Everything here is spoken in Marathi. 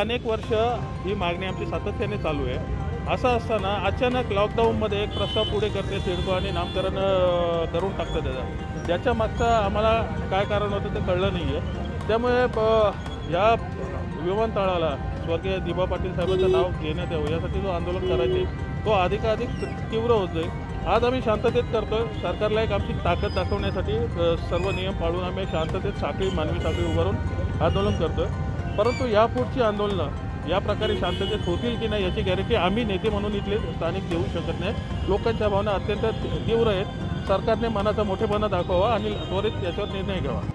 अनेक वर्ष ही मागणी आमची सातत्याने चालू आहे। असं असताना अचानक लॉकडाऊनमध्ये एक प्रस्ताव पुढे करते सिडको आणि नामकरण करून टाकतं त्याचं। त्याच्या मागचं आम्हाला काय कारण होतं ते कळलं नाही आहे। त्यामुळे या विमानतळाला स्वर्गीय दिबा पाटील साहेबांचं नाव घेण्यात यावं यासाठी जो आंदोलन करायचे तो अधिकाधिक तीव्र होत जाईल। आज आम्ही शांततेत करतोय। सरकारला एक आमची ताकद दाखवण्यासाठी सर्व नियम पाळून आम्ही शांततेत साखळी मानवी साखळी उभारून आंदोलन करतोय। परंतु यापुढची आंदोलनं या प्रकारे शांततेत होतील की नाही याची गॅरंटी आम्ही नेते म्हणून इथले स्थानिक देऊ शकत नाही। लोकांच्या भावना अत्यंत तीव्र आहेत। सरकारने मनाचा मोठेपणा दाखवावा आणि त्वरित याच्यावर निर्णय घ्यावा।